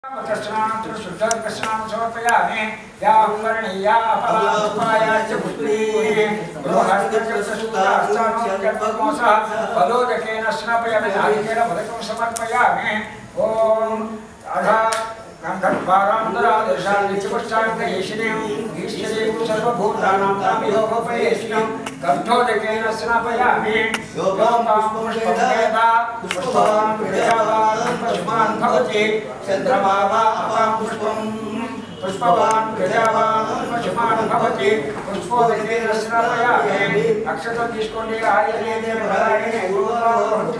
स्नानं समर्पयामि या वर्णीया अपलापाया च पुष्पी फलोदकेन स्नापयामि नारिकेल फलकं समर्पयामि ओम अधा गन्धर्वारामदरादेशान्नित्यपश्चान्तेशिनीं सर्वभूतानां तामियोपयेष्णं गन्धोदकेन स्नापयामि पुष्पवान् प्रजावान् पुष्पान् भवति चन्द्रमा वा अपां पुष्पवान् प्रजावान् पुष्पान् भवति पुष्पोदकेन स्नापयामि अक्षतं तीసుకోండి ఆయనే